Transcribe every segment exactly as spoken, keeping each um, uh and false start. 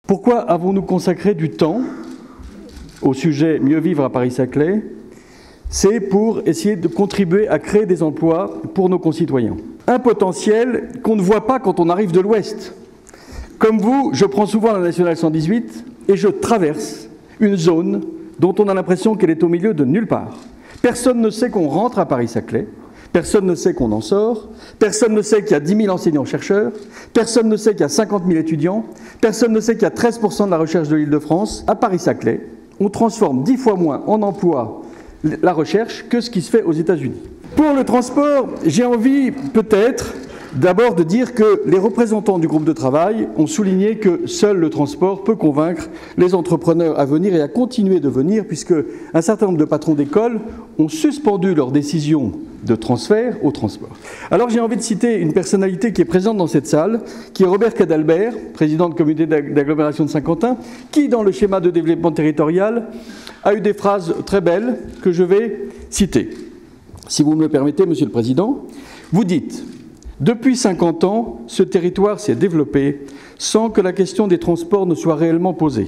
Pourquoi avons-nous consacré du temps au sujet « Mieux vivre à Paris-Saclay » ? C'est pour essayer de contribuer à créer des emplois pour nos concitoyens. Un potentiel qu'on ne voit pas quand on arrive de l'Ouest. Comme vous, je prends souvent la nationale cent dix-huit et je traverse une zone dont on a l'impression qu'elle est au milieu de nulle part. Personne ne sait qu'on rentre à Paris-Saclay. Personne ne sait qu'on en sort, personne ne sait qu'il y a dix mille enseignants-chercheurs, personne ne sait qu'il y a cinquante mille étudiants, personne ne sait qu'il y a treize pour cent de la recherche de l'Île-de-France. À Paris-Saclay, on transforme dix fois moins en emploi la recherche que ce qui se fait aux États-Unis. Pour le transport, j'ai envie peut-être d'abord de dire que les représentants du groupe de travail ont souligné que seul le transport peut convaincre les entrepreneurs à venir et à continuer de venir, puisque un certain nombre de patrons d'école ont suspendu leur décision de transfert au transport. Alors j'ai envie de citer une personnalité qui est présente dans cette salle, qui est Robert Cadalbert, président de communauté d'agglomération de Saint-Quentin, qui, dans le schéma de développement territorial, a eu des phrases très belles que je vais citer. Si vous me le permettez, Monsieur le Président, vous dites: depuis cinquante ans, ce territoire s'est développé sans que la question des transports ne soit réellement posée.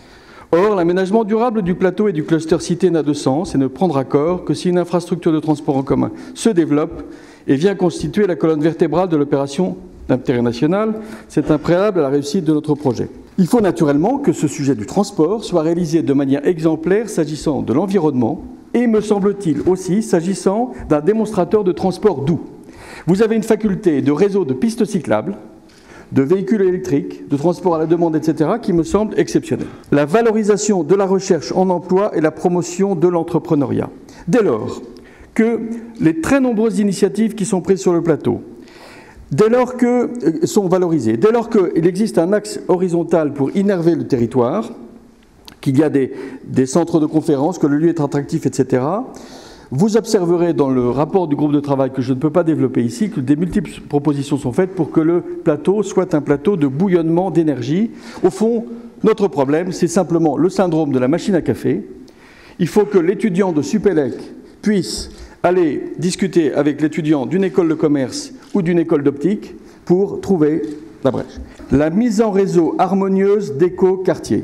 Or, l'aménagement durable du plateau et du cluster cité n'a de sens et ne prendra corps que si une infrastructure de transport en commun se développe et vient constituer la colonne vertébrale de l'opération d'intérêt national. C'est un préalable à la réussite de notre projet. Il faut naturellement que ce sujet du transport soit réalisé de manière exemplaire s'agissant de l'environnement et, me semble-t-il aussi, s'agissant d'un démonstrateur de transport doux. Vous avez une faculté de réseau de pistes cyclables, de véhicules électriques, de transport à la demande, et cetera, qui me semble exceptionnelle. La valorisation de la recherche en emploi et la promotion de l'entrepreneuriat. Dès lors que les très nombreuses initiatives qui sont prises sur le plateau, dès lors que euh, sont valorisées, dès lors qu'il existe un axe horizontal pour innerver le territoire, qu'il y a des, des centres de conférences, que le lieu est attractif, et cetera, vous observerez dans le rapport du groupe de travail, que je ne peux pas développer ici, que des multiples propositions sont faites pour que le plateau soit un plateau de bouillonnement d'énergie. Au fond, notre problème, c'est simplement le syndrome de la machine à café. Il faut que l'étudiant de Supélec puisse aller discuter avec l'étudiant d'une école de commerce ou d'une école d'optique pour trouver la brèche. La mise en réseau harmonieuse d'éco-quartiers,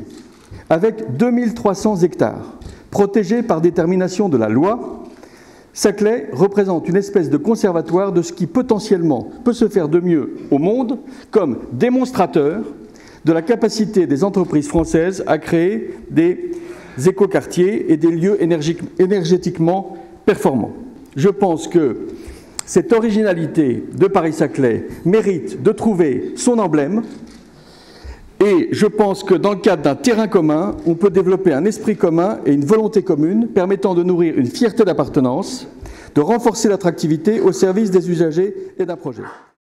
avec deux mille trois cents hectares, protégés par détermination de la loi. Saclay représente une espèce de conservatoire de ce qui potentiellement peut se faire de mieux au monde comme démonstrateur de la capacité des entreprises françaises à créer des écoquartiers et des lieux énergétiquement performants. Je pense que cette originalité de Paris-Saclay mérite de trouver son emblème. Et je pense que dans le cadre d'un terrain commun, on peut développer un esprit commun et une volonté commune permettant de nourrir une fierté d'appartenance, de renforcer l'attractivité au service des usagers et d'un projet.